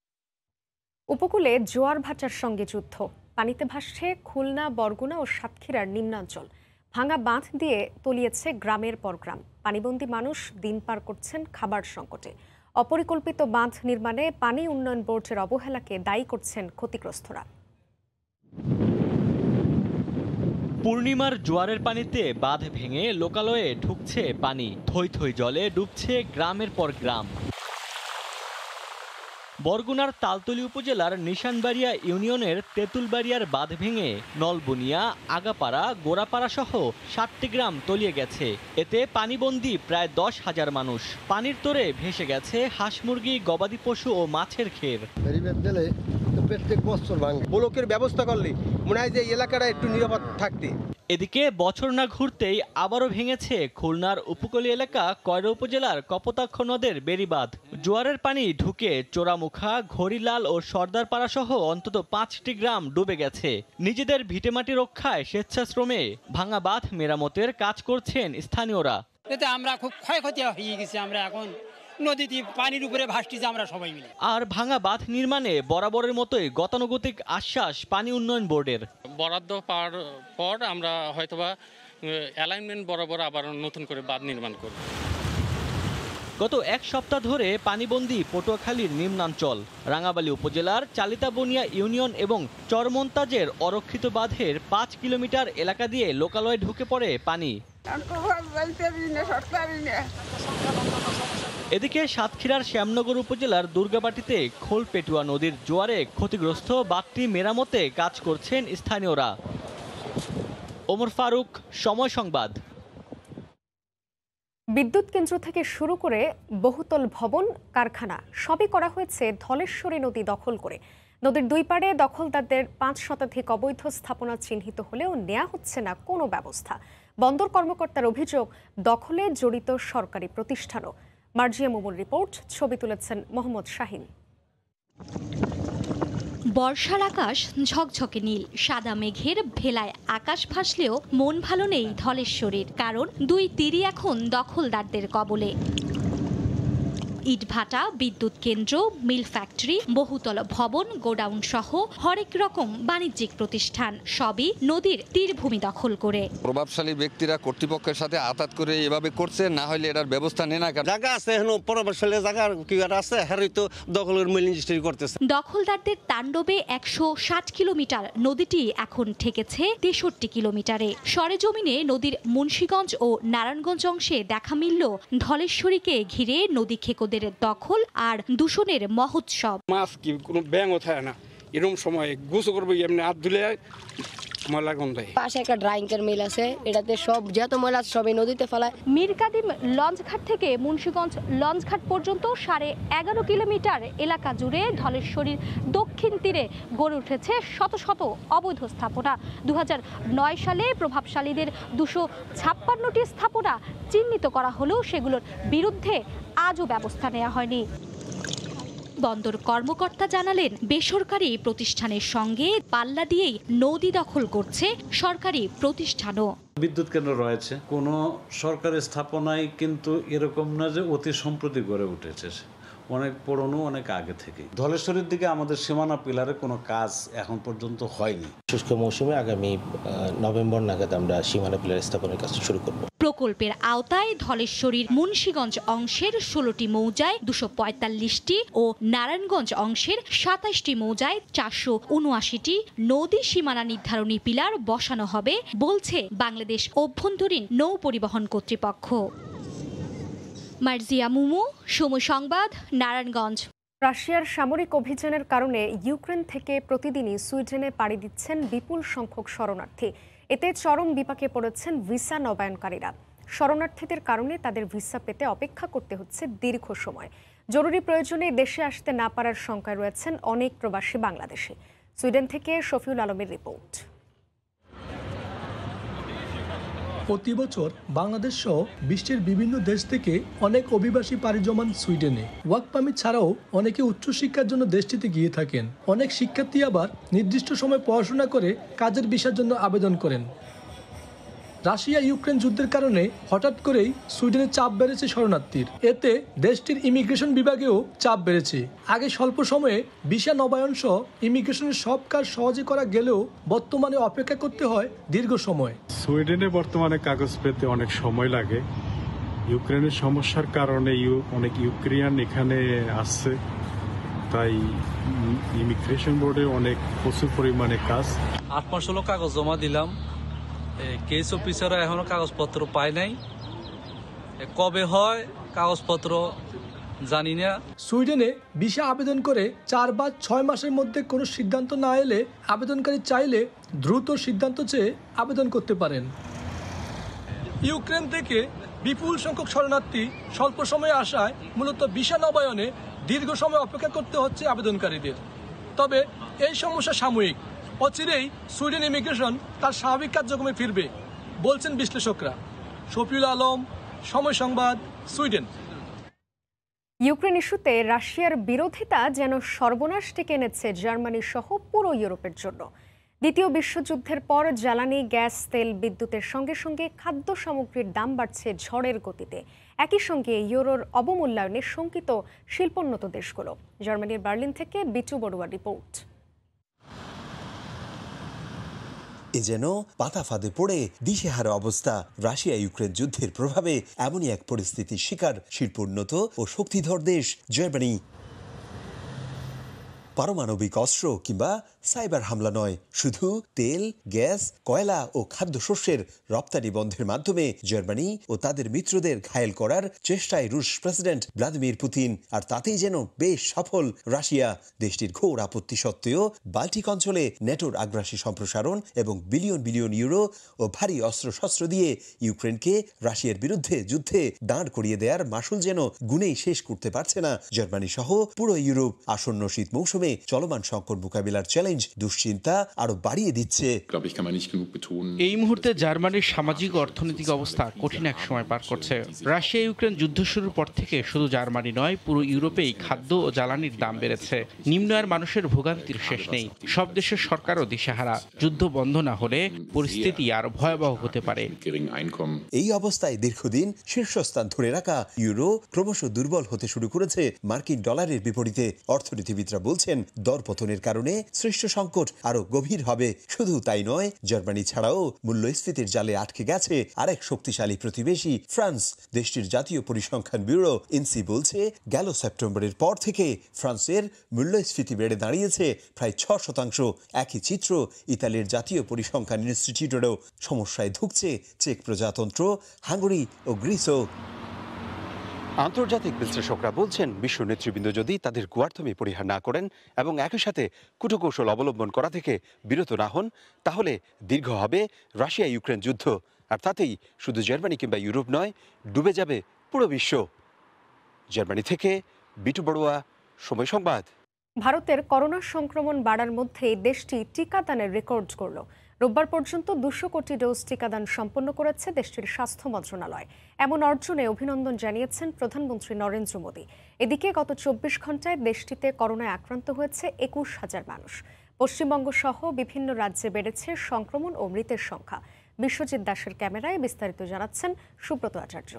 উপকূলে জোয়ার ভাটার সঙ্গে যুদ্ধ, পানিতে ভাসছে খুলনা, বরগুনা ও সাতক্ষীরার নিম্নাঞ্চল। ভাঙা বাঁধ দিয়ে তলিয়েছে গ্রামের পর গ্রাম। পানিবন্দী মানুষ দিন পার করছেন খাবার সংকটে। অপরিকল্পিত বাঁধ নির্মাণে পানি উন্নয়ন বোর্ডের অবহেলাকে দায়ী করছেন ক্ষতিগ্রস্তরা।
পূর্ণিমার জোয়ারের পানিতে বাঁধ ভেঙে লোকালয়ে ঢুকছে পানি, থই থই জলে ডুবছে গ্রামের পর গ্রাম। বরগুনার তালতলী উপজেলার নিশানবাড়িয়া ইউনিয়নের তেঁতুলবাড়িয়ার বাঁধ ভেঙে নলবুনিয়া, আগাপাড়া, গোড়াপাড়া সহ ৭টি গ্রাম তলিয়ে গেছে। এতে পানিবন্দী প্রায় ১০,০০০ মানুষ। পানির তোরে ভেসে গেছে হাঁস মুরগি, গবাদি পশু ও মাছের ক্ষের।
প্রত্যেক বছর ভাঙে। ব্লকের ব্যবস্থা করলে মনে হয় যে এলাকাটা একটু নিরাপদ থাকতে।
এদিকে বছর না ঘুরতেই আবারও ভেঙেছে খুলনার উপকূলীয় এলাকা কয়রা উপজেলার কপোতাক্ষ নদের বেড়িবাঁধ। জোয়ারের পানি ঢুকে চোরামুখা, ঘড়িলাল ও সর্দারপাড়া সহ অন্তত ৫টি গ্রাম ডুবে গেছে। নিজেদের ভিটেমাটি রক্ষায় স্বেচ্ছাশ্রমে ভাঙা বাঁধ মেরামতের কাজ করছেন স্থানীয়রা।
এতে আমরা খুব ক্ষয়ক্ষতি হয়ে গেছি। আমরা এখন নদীতে পানির উপরে ভাসতেছি আমরা সবাই মিলে।
আর ভাঙা বাঁধ নির্মাণে বরাবরের মতোই গতানুগতিক আশ্বাস পানি উন্নয়ন বোর্ডের।
বরাদ্দ পাওয়ার পর আমরা হয়তোবা অ্যালাইনমেন্ট বরাবর আবার নতুন করে বাঁধ নির্মাণ করব।
গত এক সপ্তাহ ধরে পানিবন্দী পটুয়াখালীর নিম্নাঞ্চল। রাঙাবালী উপজেলার চালিতাবনিয়া ইউনিয়ন এবং চরমন্তাজের অরক্ষিত বাঁধের ৫ কিলোমিটার এলাকা দিয়ে লোকালয়ে ঢুকে পড়ে পানি। এদিকে সাতক্ষীরার শ্যামনগর উপজেলার দুর্গাবাটিতে খোলপেটুয়া নদীর জোয়ারে ক্ষতিগ্রস্ত বাঁধটি মেরামতে কাজ করছেন স্থানীয়রা। ওমর ফারুক, সময় সংবাদ।
বিদ্যুৎ কেন্দ্র থেকে শুরু করে বহুতল ভবন, কারখানা সবই করা হয়েছে ধলেশ্বরী নদী দখল করে। নদীর দুই পাড়ে দখলদারদের ৫ শতাধিক অবৈধ স্থাপনা চিহ্নিত হলেও নেওয়া হচ্ছে না কোনো ব্যবস্থা। বন্দর কর্মকর্তার অভিযোগ, দখলে জড়িত সরকারি প্রতিষ্ঠানও। মার্জিয়া মুমুর রিপোর্ট, ছবি তুলেছেন মোহাম্মদ শাহিন।
বর্ষার আকাশ ঝকঝকে নীল, সাদা মেঘের ভেলায় আকাশ ভাসলেও মন ভালো নেই ধলেশ্বরীর, কারণ দুই তীরই এখন দখলদারদের কবলে। ইটভাটা, বিদ্যুৎ কেন্দ্র, মিল ফ্যাক্টরি, বহুতল ভবন, গোডাউন সহ হরেক রকম বাণিজ্যিক প্রতিষ্ঠান সবই নদীর তীরভূমি দখল করে।
প্রভাবশালী ব্যক্তিরা কর্তৃপক্ষের সাথে আতাত করে এভাবে করছে, না হলে এটার ব্যবস্থা নেই না।
জায়গা আছে এখনো প্রভাবশালী জায়গা কি আছে, হ্যাঁ তো দখলের মিল ইন্ডাস্ট্রি করতেছে।
দখলদারদের তাণ্ডবে ১৬০ কিলোমিটার নদীটি এখন ঠেকেছে ৬৩ কিলোমিটারে। সরেজমিনে নদীর মুন্সিগঞ্জ ও নারায়ণগঞ্জ অংশে দেখা মিলল ধলেশ্বরীকে ঘিরে নদী খেকোদের দখল আর দূষণের মহোৎসব।
মাছ কি কোনো ব্যাঙও থাকে না, এরকম সময় গোসল করবে এমনি হাত ধুলে ময়লা গন্ধায়।
পাশে একটা ড্রাইংকের মিল আছে, এটাতে সব যত ময়লা সবই নদীতে ফেলায়।
মিরকাদিম লঞ্চঘাট থেকে মুন্সিগঞ্জ লঞ্চঘাট পর্যন্ত 11.5 কিলোমিটার এলাকা জুড়ে ধলেশ্বরীর দক্ষিণ তীরে গড়ে উঠেছে শত শত অবৈধ স্থাপনা। 2009 সালে প্রভাবশালীদের 256টি স্থাপনা চিহ্নিত করা হলেও সেগুলোর বিরুদ্ধে আজও ব্যবস্থা নেওয়া হয়নি। বন্দর কর্মকর্তা জানালেন, বেসরকারি প্রতিষ্ঠানের সঙ্গে পাল্লা দিয়েই নদী দখল করছে সরকারি প্রতিষ্ঠানও।
বিদ্যুৎ কেন্দ্র রয়েছে, কোনো সরকারি স্থাপনায় কিন্তু এরকম না যে অতি সম্প্রতি গড়ে উঠেছে, অনেক পুরনো, অনেক আগে থেকে। ধলেশ্বরীর দিকে আমাদের সীমানা পিলারে কোনো কাজ এখন পর্যন্ত হয়নি।
শুষ্ক মৌসুমে আগামী নভেম্বর নাগাদ আমরা সীমানা পিলার স্থাপনের কাজ শুরু করব।
প্রকল্পের আওতায় ধলেশ্বরীর মুন্সিগঞ্জ অংশের 16টি মৌজায় 245টি ও নারায়ণগঞ্জ অংশের 27টি মৌজায় 479টি নদী সীমানা নির্ধারণী পিলার বসানো হবে বলছে বাংলাদেশ অভ্যন্তরীণ নৌ পরিবহন কর্তৃপক্ষ। মার্জিয়া মুমু, সময় সংবাদ, নারায়ণগঞ্জ।
রাশিয়ার সামরিক অভিযানের কারণে ইউক্রেন থেকে প্রতিদিনই সুইডেনে পাড়ি দিচ্ছেন বিপুল সংখ্যক শরণার্থী। এতে চরম বিপাকে পড়েছেন ভিসা নবায়নকারীরা। শরণার্থীদের কারণে তাদের ভিসা পেতে অপেক্ষা করতে হচ্ছে দীর্ঘ সময়। জরুরি প্রয়োজনে দেশে আসতে না পারার শঙ্কায় রয়েছেন অনেক প্রবাসী বাংলাদেশি। সুইডেন থেকে শফিউল আলমের রিপোর্ট।
প্রতি বছর বাংলাদেশ সহ বিশ্বের বিভিন্ন দেশ থেকে অনেক অভিবাসী পাড়ি জমান সুইডেনে। ওয়ার্ক পারমিট ছাড়াও অনেকে উচ্চশিক্ষার জন্য দেশটিতে গিয়ে থাকেন। অনেক শিক্ষার্থী আবার নির্দিষ্ট সময় পড়াশোনা করে কাজের ভিসার জন্য আবেদন করেন। রাশিয়া ইউক্রেন যুদ্ধের কারণে হঠাৎ করেই সুইডেনে চাপ বেড়েছে শরণার্থীর। এতে দেশটির ইমিগ্রেশন বিভাগেও চাপ বেড়েছে। আগে স্বল্প সময়ে ভিসা নবায়ন সহ ইমিগ্রেশনের সব কাজ সহজে করা গেলেও বর্তমানে অপেক্ষা করতে হয় দীর্ঘ সময়।
সুইডেনে বর্তমানে কাগজ পেতে অনেক সময় লাগে। ইউক্রেনের সমস্যার কারণে অনেক ইউক্রেনিয়ান এখানে আসছে, তাই ইমিগ্রেশন বোর্ডে অনেক প্রচুর পরিমাণে কাজ।
8 মাস হলো কাগজ জমা দিলাম, কেস অফিসাররা এখনো কাগজপত্র পায় নাই। কবে হয় কাগজপত্র
জানি না।
সুইডেনে ভিসা আবেদন করে 4 বা 6 মাসের মধ্যে কোনো সিদ্ধান্ত না এলে আবেদনকারী চাইলে দ্রুত সিদ্ধান্ত চেয়ে আবেদন করতে পারেন। ইউক্রেন থেকে বিপুল সংখ্যক শরণার্থী স্বল্প সময়ে আসায় মূলত ভিসা নবায়নে দীর্ঘ সময় অপেক্ষা করতে হচ্ছে আবেদনকারীদের। তবে এই সমস্যা সাময়িক, অচিরেই সুইডেন ইমিগ্রেশন তার স্বাভাবিক কার্যক্রমে ফিরবে বলছেন বিশ্লেষকরা। শফিউল আলম, সময় সংবাদ, সুইডেন।
ইউক্রেন ইস্যুতে রাশিয়ার বিরোধিতা যেন সর্বনাশ ডেকে এনেছে জার্মানি সহ পুরো ইউরোপের জন্য। দ্বিতীয় বিশ্বযুদ্ধের পর জ্বালানি, গ্যাস, তেল, বিদ্যুতের সঙ্গে সঙ্গে খাদ্য সামগ্রীর দাম বাড়ছে ঝড়ের গতিতে। একই সঙ্গে ইউরোর অবমূল্যায়নে শঙ্কিত শিল্পোন্নত দেশগুলো। জার্মানির বার্লিন থেকে বিটু বড়ুয়া রিপোর্ট।
এ যেন পাতা ফাঁদে পড়ে দিশেহারা অবস্থা। রাশিয়া ইউক্রেন যুদ্ধের প্রভাবে এমনই এক পরিস্থিতির শিকার শিল্পোন্নত ও শক্তিধর দেশ জার্মানি। পারমাণবিক অস্ত্র কিংবা সাইবার হামলা নয়, শুধু তেল, গ্যাস, কয়লা ও খাদ্যশস্যের রপ্তানি বন্ধের মাধ্যমে জার্মানি ও তাদের মিত্রদের ঘায়েল করার চেষ্টায় রুশ প্রেসিডেন্ট ভ্লাদিমির পুতিন। আর তাতেই যেন বেশ সফল রাশিয়া। দেশটির ঘোর আপত্তি সত্ত্বেও বাল্টিক অঞ্চলে নেটোর আগ্রাসী সম্প্রসারণ এবং বিলিয়ন বিলিয়ন ইউরো ও ভারী অস্ত্রশস্ত্র দিয়ে ইউক্রেনকে রাশিয়ার বিরুদ্ধে যুদ্ধে দাঁড় করিয়ে দেওয়ার মাসুল যেন গুনেই শেষ করতে পারছে না জার্মানি সহ পুরো ইউরোপ। আসন্ন শীত মৌসুমে চলমান সংকট মোকাবিলার চ্যালেঞ্জ দুশ্চিন্তা আরো বাড়িয়ে দিচ্ছে।
এই মুহূর্তে জার্মানির সামাজিক অর্থনৈতিক অবস্থা কঠিন এক সময় পার করছে। রাশিয়া ইউক্রেন যুদ্ধ শুরুর পর থেকে শুধু জার্মানি নয়, পুরো ইউরোপেই খাদ্য ও জ্বালানির দাম বেড়েছে। নিম্ন আয়ের মানুষের ভোগান্তির শেষ নেই। সব দেশের সরকারও দিশেহারা। যুদ্ধ বন্ধ না হলে পরিস্থিতি আরো ভয়াবহ হতে পারে।
এই অবস্থায় দীর্ঘদিন শীর্ষস্থান ধরে রাখা ইউরো ক্রমশ দুর্বল হতে শুরু করেছে মার্কিন ডলারের বিপরীতে। অর্থনীতিবিদরা বলছেন দরপতনের কারণে সৃষ্ট সংকট আরো গভীর হবে। শুধু তাই নয়, জার্মানি ছাড়াও মূল্যস্ফীতির জালে আটকে গেছে আরেক শক্তিশালী প্রতিবেশী ফ্রান্স। দেশটির জাতীয় পরিসংখ্যান ব্যুরো ইনসি বলছে, গেল সেপ্টেম্বরের পর থেকে ফ্রান্সের মূল্যস্ফীতি বেড়ে দাঁড়িয়েছে প্রায় 6%। একই চিত্র ইতালির জাতীয় পরিসংখ্যান ইনস্টিটিউটেরও। সমস্যায় ধুঁকছে চেক প্রজাতন্ত্র, হাঙ্গেরি ও গ্রিসও। আন্তর্জাতিক বিশ্লেষকরা বলছেন, বিশ্ব নেতৃবৃন্দ যদি তাদের গোয়ার্থমি পরিহার না করেন এবং একই সাথে কূটকৌশল অবলম্বন করা থেকে বিরত না হন, তাহলে দীর্ঘ হবে রাশিয়া ইউক্রেন যুদ্ধ। আর তাতেই শুধু জার্মানি কিংবা ইউরোপ নয়, ডুবে যাবে পুরো বিশ্ব। জার্মানি থেকে বিটু বড়ুয়া, সময় সংবাদ।
ভারতের করোনা সংক্রমণ বাড়ার মধ্যেই দেশটি টিকাদানের রেকর্ড করল। রোববার পর্যন্ত 200 কোটি ডোজ টিকাদান সম্পন্ন করেছে দেশটির স্বাস্থ্য মন্ত্রণালয়। এমন অর্জনে অভিনন্দন জানিয়েছেন প্রধানমন্ত্রী নরেন্দ্র মোদী। এদিকে গত 24 ঘন্টায় দেশটিতে করোনায় আক্রান্ত হয়েছে 21,000 মানুষ। পশ্চিমবঙ্গ সহ বিভিন্ন রাজ্যে বেড়েছে সংক্রমণ ও মৃতের সংখ্যা। বিশ্বজিৎ দাসের ক্যামেরায় বিস্তারিত জানাচ্ছেন সুব্রত আচার্য।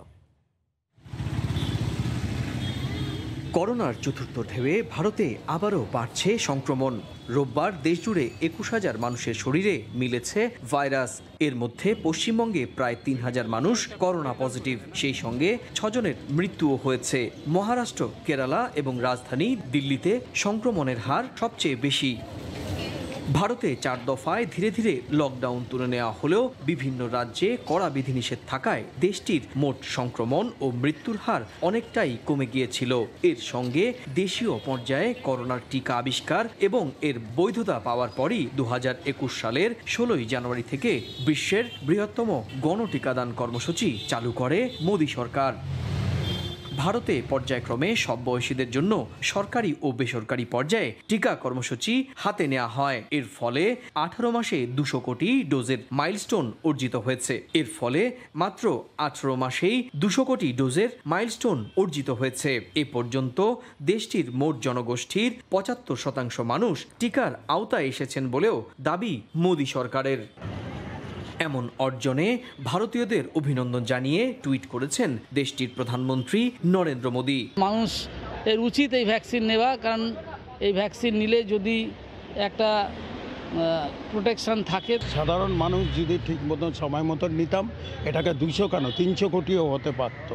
করোনার চতুর্থ ঢেউয়ে ভারতে আবারও বাড়ছে সংক্রমণ। রোববার দেশজুড়ে 21,000 মানুষের শরীরে মিলেছে ভাইরাস। এর মধ্যে পশ্চিমবঙ্গে প্রায় 3,000 মানুষ করোনা পজিটিভ। সেই সঙ্গে 6 জনের মৃত্যুও হয়েছে। মহারাষ্ট্র, কেরালা এবং রাজধানী দিল্লিতে সংক্রমণের হার সবচেয়ে বেশি। ভারতে 4 দফায় ধীরে ধীরে লকডাউন তুলে নেওয়া হলেও বিভিন্ন রাজ্যে কড়া বিধিনিষেধ থাকায় দেশটির মোট সংক্রমণ ও মৃত্যুর হার অনেকটাই কমে গিয়েছিল। এর সঙ্গে দেশীয় পর্যায়ে করোনার টিকা আবিষ্কার এবং এর বৈধতা পাওয়ার পরই 2021 সালের 16 জানুয়ারি থেকে বিশ্বের বৃহত্তম গণটিকাদান কর্মসূচি চালু করে মোদী সরকার। ভারতে পর্যায়ক্রমে সব বয়সীদের জন্য সরকারি ও বেসরকারি পর্যায়ে টিকা কর্মসূচি হাতে নেওয়া হয়। এর ফলে 18 মাসে 200 কোটি ডোজের মাইলস্টোন অর্জিত হয়েছে। এর ফলে মাত্র 18 মাসেই 200 কোটি ডোজের মাইলস্টোন অর্জিত হয়েছে। এ পর্যন্ত দেশটির মোট জনগোষ্ঠীর 75% মানুষ টিকার আওতায় এসেছেন বলেও দাবি মোদী সরকারের। এমন অর্জনে ভারতীয়দের অভিনন্দন জানিয়ে টুইট করেছেন দেশটির প্রধানমন্ত্রী নরেন্দ্র মোদী।
মানুষ এর উচিত এই ভ্যাকসিন নেওয়া, কারণ এই ভ্যাকসিন নিলে যদি একটা প্রোটেকশন থাকে।
সাধারণ মানুষ যদি ঠিক মতন সময় মতন নিতাম, এটাকে 200 কেন 300 কোটিও হতে পারত।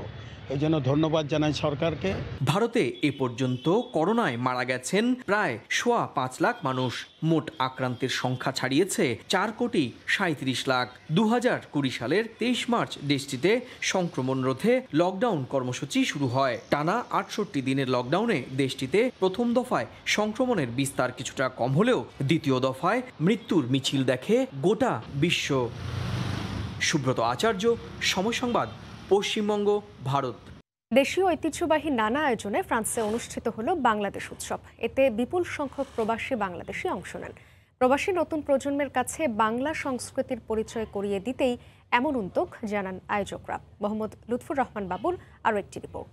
এই জন্য ধন্যবাদ জানাই সরকারকে।
ভারতে এ পর্যন্ত করোনায় মারা গেছেন প্রায় ৫.৫ লাখ মানুষ। মোট আক্রান্তের সংখ্যা ছাড়িয়েছে ৪,৩৭,০০,০০০। 2020 সালের 23 মার্চ দেশটিতে সংক্রমণ রোধে লকডাউন কর্মসূচি শুরু হয়। টানা ৬৮ দিনের লকডাউনে দেশটিতে প্রথম দফায় সংক্রমণের বিস্তার কিছুটা কম হলেও দ্বিতীয় দফায় মৃত্যুর মিছিল দেখে গোটা বিশ্ব। সুব্রত আচার্য, সময় সংবাদ, পশ্চিমবঙ্গ, ভারত।
দেশীয় ঐতিহ্যবাহী নানা আয়োজনে ফ্রান্সে অনুষ্ঠিত হলো বাংলাদেশ উৎসব। এতে বিপুল সংখ্যক প্রবাসী বাংলাদেশি অংশ নেন। প্রবাসী নতুন প্রজন্মের কাছে বাংলা সংস্কৃতির পরিচয় করিয়ে দিতেই এমন উদ্যোগ জানান আয়োজকরা। মোহাম্মদ লুৎফুর রহমান বাবুর আরও একটি রিপোর্ট।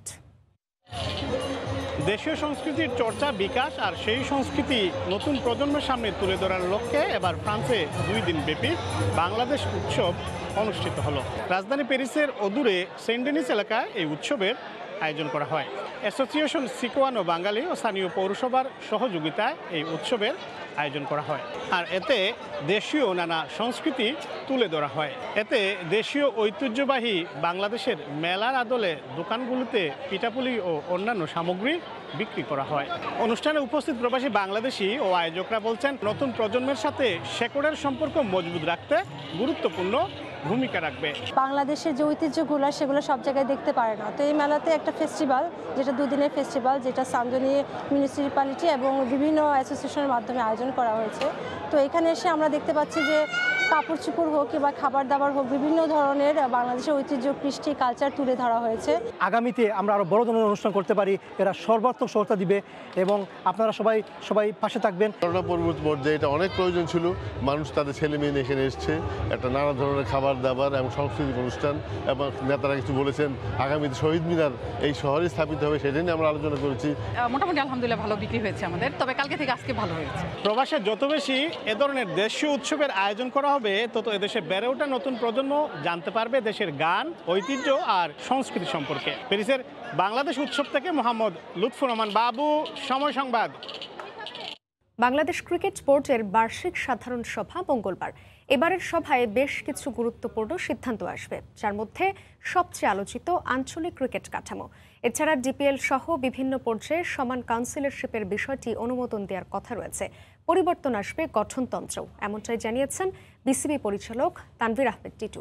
দেশীয় সংস্কৃতির চর্চা, বিকাশ আর সেই সংস্কৃতি নতুন প্রজন্মের সামনে তুলে ধরার লক্ষ্যে এবার ফ্রান্সে 2 দিন ব্যাপী বাংলাদেশ উৎসব অনুষ্ঠিত হলো। রাজধানী প্যারিসের অদূরে সেন্ট ডেনিস এলাকায় এই উৎসবের আয়োজন করা হয়। অ্যাসোসিয়েশন সিকোয়ানো বাঙালি ও স্থানীয় পৌরসভার সহযোগিতায় এই উৎসবের আয়োজন করা হয়। আর এতে দেশীয় নানা সংস্কৃতি তুলে ধরা হয়। এতে দেশীয় ঐতিহ্যবাহী বাংলাদেশের মেলার আদলে দোকানগুলোতে পিঠাপুলি ও অন্যান্য সামগ্রী বিক্রি করা হয়। অনুষ্ঠানে উপস্থিত প্রবাসী বাংলাদেশি ও আয়োজকরা বলছেন, নতুন প্রজন্মের সাথে শেকড়ের সম্পর্ক মজবুত রাখতে গুরুত্বপূর্ণ ভূমিকা রাখবে।
বাংলাদেশের যে ঐতিহ্যগুলো সেগুলো সব জায়গায় দেখতে পারে না। তো এই মেলাতে একটা ফেস্টিভ্যাল, যেটা 2 দিনের ফেস্টিভ্যাল, যেটা সামজনি মিউনিসিপ্যালিটি এবং বিভিন্ন অ্যাসোসিয়েশনের মাধ্যমে আয়োজন করা হয়েছে। তো এখানে এসে আমরা দেখতে পাচ্ছি যে কাপড় চোপড় হোক কিংবা খাবার দাবার হোক, বিভিন্ন ধরনের বাংলাদেশের ঐতিহ্য, কৃষ্টি, কালচার তুলে ধরা হয়েছে।
আগামীতে আমরা আরও বড় ধরনের অনুষ্ঠান করতে পারি, এরা সর্বাত্মক সহায়তা দিবে এবং আপনারা সবাই পাশে থাকবেন।
করোনা পরবর্তী পর্যায়ে এটা অনেক প্রয়োজন ছিল। মানুষ তাদের ছেলে মেয়ে এখানে এসছে, একটা নানা ধরনের খাবার দাবার এবং সাংস্কৃতিক অনুষ্ঠান, এবং নেতারা কিছু বলেছেন আগামীতে শহীদ মিনার এই শহরে স্থাপিত হবে, সেটা নিয়ে আমরা আলোচনা করেছি।
মোটামুটি আলহামদুলিল্লাহ ভালো বিক্রি হয়েছে আমাদের, তবে কালকে থেকে আজকে ভালো হয়েছে।
প্রবাসে যত বেশি এ ধরনের দেশীয় উৎসবের আয়োজন করা হবে, তত এদেশে বেড়ে ওঠা নতুন প্রজন্ম জানতে পারবে দেশের গান, ঐতিহ্য আর সংস্কৃতি সম্পর্কে। প্যারিসের বাংলাদেশ উৎসব থেকে মোহাম্মদ লুৎফুর রহমান বাবু, সময় সংবাদ।
বাংলাদেশ ক্রিকেট বোর্ডের বার্ষিক সাধারণ সভা মঙ্গলবার। এবারের সভায় বেশ কিছু গুরুত্বপূর্ণ সিদ্ধান্ত আসবে, যার মধ্যে সবচেয়ে আলোচিত আঞ্চলিক ক্রিকেট কাঠামো। এছাড়া ডিপিএল সহ বিভিন্ন পর্যায়ে সমান কাউন্সিলরশিপের বিষয়টি অনুমোদন দেওয়ার কথা রয়েছে। পরিবর্তন আসবে গঠনতন্ত্রেও, এমনটাই জানিয়েছেন বিসিবি পরিচালক তানভীর আহমেদ টিটু।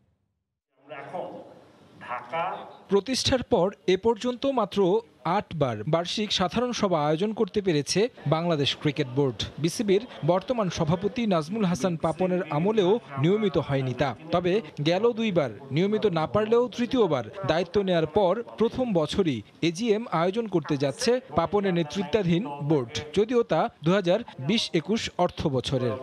প্রতিষ্ঠার পর এ পর্যন্ত মাত্র 8 বার বার্ষিক সাধারণ সভা আয়োজন করতে পেরেছে বাংলাদেশ ক্রিকেট বোর্ড। বিসিবির বর্তমান সভাপতি নাজমুল হাসান পাপনের আমলেও নিয়মিত হয়নি তা। তবে গেল 2 বার নিয়মিত না পারলেও তৃতীয়বার দায়িত্ব নেয়ার পর প্রথম বছরই এজিএম আয়োজন করতে যাচ্ছে পাপনের নেতৃত্বাধীন বোর্ড, যদিও তা 2020-21 অর্থ বছরের।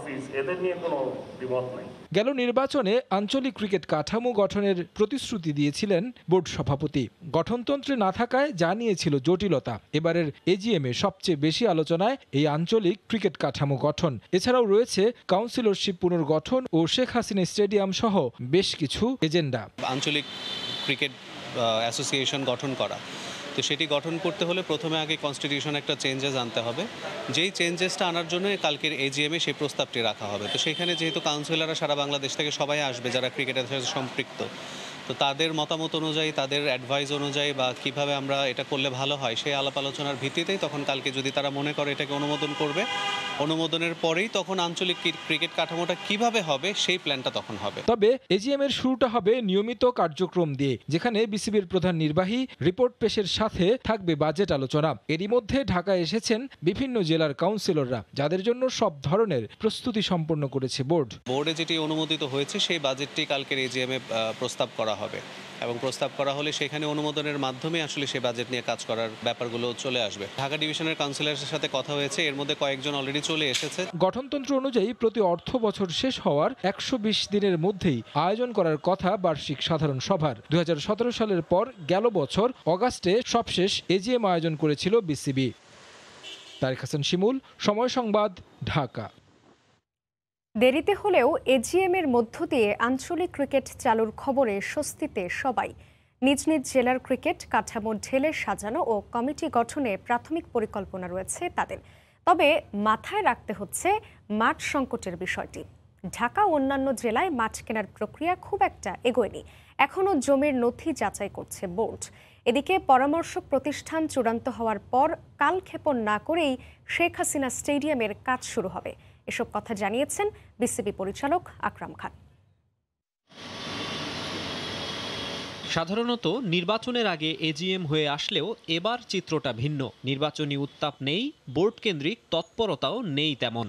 গেল নির্বাচনে আঞ্চলিক ক্রিকেট কাঠামো গঠনের প্রতিশ্রুতি দিয়েছিলেন বোর্ড সভাপতি। গঠনতন্ত্রে না থাকায় জানিয়েছিল জটিলতা। এবারের এজিএমে সবচেয়ে বেশি আলোচনায় এই আঞ্চলিক ক্রিকেট কাঠামো গঠন। এছাড়াও রয়েছে কাউন্সিলরশিপ পুনর্গঠন ও শেখ হাসিনা স্টেডিয়াম সহ বেশ কিছু এজেন্ডা।
আঞ্চলিক ক্রিকেট অ্যাসোসিয়েশন গঠন করা, তো সেটি গঠন করতে হলে প্রথমে আগে কনস্টিটিউশন একটা চেঞ্জেস আনতে হবে। যেই চেঞ্জেসটা আনার জন্য কালকের এজিএমে সেই প্রস্তাবটি রাখা হবে। তো সেখানে যেহেতু কাউন্সিলররা সারা বাংলাদেশ থেকে সবাই আসবে যারা ক্রিকেটের সাথে সম্পৃক্ত, তো তাদের মতামত অনুযায়ী, তাদের অ্যাডভাইস অনুযায়ী বা কিভাবে আমরা এটা করলে ভালো হয় সেই আলাপ আলোচনার ভিত্তিতেই তখন কালকে যদি তারা মনে করে এটাকে অনুমোদন করবে, অনুমোদনের পরেই তখন আঞ্চলিক ক্রিকেট কাঠামোটা কিভাবে হবে সেই প্ল্যানটা তখন হবে।
তবে এজিএম এর শুরুটা হবে নিয়মিত কার্যক্রম দিয়ে, যেখানে বিসিবির প্রধান নির্বাহী রিপোর্ট পেশের সাথে থাকবে বাজেট আলোচনা। এরই মধ্যে ঢাকায় এসেছেন বিভিন্ন জেলার কাউন্সিলররা, যাদের জন্য সব ধরনের প্রস্তুতি সম্পন্ন করেছে বোর্ড।
বোর্ডে যেটি অনুমোদিত হয়েছে সেই বাজেটটি কালকের এজিএম এ প্রস্তাব করা হবে এবং প্রস্তাব করা হলে সেখানে অনুমোদনের মাধ্যমে আসলে সেই বাজেট নিয়ে কাজ করার ব্যাপারগুলো চলে আসবে। ঢাকা ডিভিশনের কাউন্সিলরের সাথে কথা হয়েছে, এর মধ্যে কয়েকজন অলরেডি চলে এসেছে।
গঠনতন্ত্র অনুযায়ী প্রতি অর্থ বছর শেষ হওয়ার 120 দিনের মধ্যেই আয়োজন করার কথা বার্ষিক সাধারণ সভার। 2017 সালের পর গেল বছর অগাস্টে সবশেষ এজিএম আয়োজন করেছিল বিসিবি। তারিক হাসান শিমুল, সময় সংবাদ, ঢাকা।
দেরিতে হলেও এজিএম এর মধ্য দিয়ে আঞ্চলিক ক্রিকেট চালুর খবরে স্বস্তিতে সবাই। নিজ নিজ জেলার ক্রিকেট কাঠামো ঢেলে সাজানো ও কমিটি গঠনে প্রাথমিক পরিকল্পনা রয়েছে তাদের। তবে মাথায় রাখতে হচ্ছে মাঠ সংকটের বিষয়টি। ঢাকা ও অন্যান্য জেলায় মাছ কেনার প্রক্রিয়া খুব একটা এগোয়নি। এখনও জমির নথি যাচাই করছে বোর্ড। এদিকে পরামর্শক প্রতিষ্ঠান চূড়ান্ত হওয়ার পর কালক্ষেপণ না করেই শেখ হাসিনা স্টেডিয়ামের কাজ শুরু হবে। এসব কথা জানিয়েছেন বিসিবি পরিচালক আকরাম খান।
সাধারণত নির্বাচনের আগে এজিএম হয়ে আসলেও এবার চিত্রটা ভিন্ন। নির্বাচনী উত্তাপ নেই, বোর্ড কেন্দ্রিক তৎপরতাও নেই তেমন।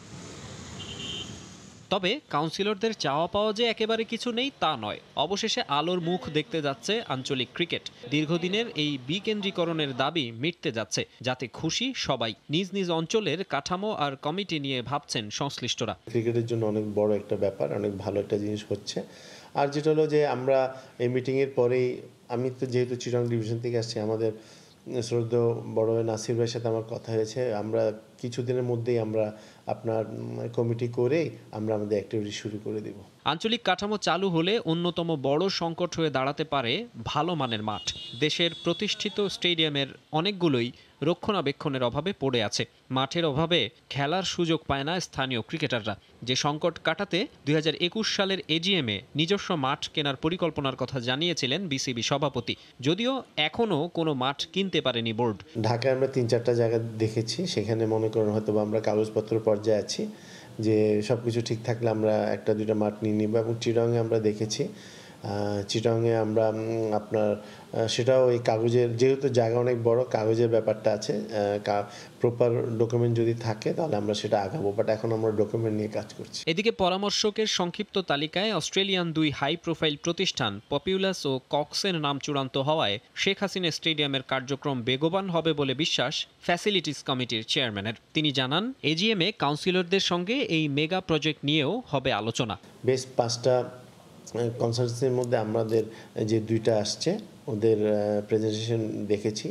তবে কাউন্সিলরদের চাওয়া পাওয়া যে একেবারে কিছু নেই তা নয়। অবশেষে আলোর মুখ দেখতে যাচ্ছে আঞ্চলিক ক্রিকেট। দীর্ঘদিনের এই বিকেন্দ্রীকরণের দাবি মিটতে যাচ্ছে, যাতে খুশি সবাই। নিজ নিজ অঞ্চলের কাঠামো আর কমিটি নিয়ে ভাবছেন সংশ্লিষ্টরা।
ক্রিকেটের জন্য অনেক বড় একটা ব্যাপার, অনেক ভালো একটা জিনিস হচ্ছে। আর যেটা হলো যে আমরা এই মিটিংয়ের পরেই, আমি তো যেহেতু চিটাগং ডিভিশন থেকে আসছি, আমাদের শ্রদ্ধেয় বড় নাসির ভাইয়ের সাথে আমার কথা হয়েছে। আমরা কিছুদিনের মধ্যেই আমরা আপনার কমিটি করে আমরা আমাদের অ্যাক্টিভিটি শুরু করে দেব।
আঞ্চলিক কাঠামো চালু হলে অন্যতম বড় সংকট হয়ে দাঁড়াতে পারে ভালো মানের মাঠ। দেশের প্রতিষ্ঠিত স্টেডিয়ামের অনেকগুলোই রক্ষণাবেক্ষণের অভাবে পড়ে আছে। মাঠের অভাবে খেলার সুযোগ পায় না স্থানীয় ক্রিকেটাররা। যে সংকট কাটাতে 2021 সালের এজিএমে নিজস্ব মাঠ কেনার পরিকল্পনার কথা জানিয়েছিলেন বিসিবি সভাপতি, যদিও এখনও কোনো মাঠ কিনতে পারেনি বোর্ড।
ঢাকায় আমরা 3-4টা জায়গা দেখেছি, সেখানে মনে করেন হয়তো আমরা কাগজপত্র পর্যায়ে আছি যে সব কিছু ঠিক থাকলে আমরা 1-2টা মাঠ নিয়ে নিব। এবং চিটাগংয়ে আমরা দেখেছি, চিটাগংয়ে আমরা আপনার সেটাও এই কাগজের, যেহেতু জায়গা অনেক বড়, কাগজের ব্যাপারটা আছে, প্রপার ডকুমেন্ট যদি থাকে তাহলে আমরা সেটা আগাবো, বাট এখন আমরা ডকুমেন্ট নিয়ে কাজ করছি।
এদিকে পরামর্শকের সংক্ষিপ্ত তালিকায় অস্ট্রেলিয়ান 2 হাই প্রোফাইল প্রতিষ্ঠান পপুলাস ও কক্সের নাম চূড়ান্ত হওয়ায় শেখ হাসিনা স্টেডিয়ামের কার্যক্রম বেগবান হবে বলে বিশ্বাস ফ্যাসিলিটিস কমিটির চেয়ারম্যানের। তিনি জানান, এজিএমে কাউন্সিলরদের সঙ্গে এই মেগা প্রজেক্ট নিয়েও হবে আলোচনা।
বেশ 5টা কনসালটেন্সির মধ্যে আমাদের যে 2টা আসছে, ওদের প্রেজেন্টেশন দেখেছি,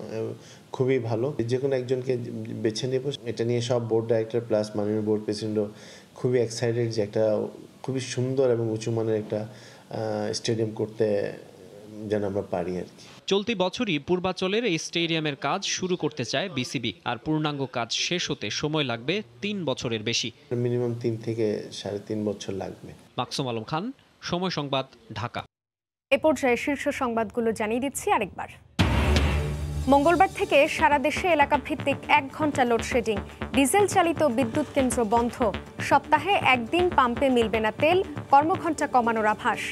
খুবই ভালো। যে কোনো একজনকে বেছে নেব, এটা নিয়ে সব বোর্ড ডাইরেক্টর প্লাস মাননীয় বোর্ড প্রেসিডেন্টও খুবই এক্সাইটেড যে একটা খুবই সুন্দর এবং উঁচু মানের একটা স্টেডিয়াম করতে যেন আমরা পারি আর কি।
চলতি বছরই পূর্বাচলের এই স্টেডিয়ামের কাজ শুরু করতে চায় বিসিবি, আর পূর্ণাঙ্গ কাজ শেষ হতে সময় লাগবে 3 বছরের বেশি।
মিনিমাম 3 থেকে 3.5 বছর লাগবে।
মাকসুম আলম খান, সময় সংবাদ, ঢাকা।
এ পর্যায়ে শীর্ষ সংবাদগুলো জানিয়ে দিচ্ছি আরেকবার। মঙ্গলবার থেকে সারা দেশে এলাকা ভিত্তিক 1 ঘন্টা লোডশেডিং। ডিজেল চালিত বিদ্যুৎ কেন্দ্র বন্ধ। সপ্তাহে একদিন পাম্পে মিলবে না তেল, কর্মঘণ্টা কমানোর আভাস।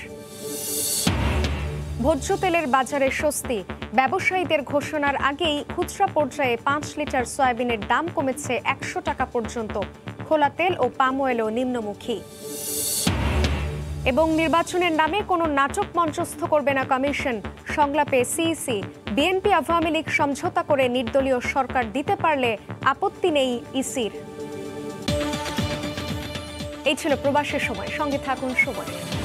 ভোজ্য তেলের বাজারে স্বস্তি। ব্যবসায়ীদের ঘোষণার আগেই খুচরা পর্যায়ে 5 লিটার সয়াবিনের দাম কমেছে 100 টাকা পর্যন্ত। খোলা তেল ও পাম অয়েলও নিম্নমুখী। এবং নির্বাচনের নামে কোনো নাটক মঞ্চস্থ করবে না কমিশন। সংলাপে সিইসি। বিএনপি আওয়ামী লীগ সমঝোতা করে নির্দলীয় সরকার দিতে পারলে আপত্তি নেই ইসির। এই ছিল প্রবাসের সময়। সঙ্গে থাকুন সময়।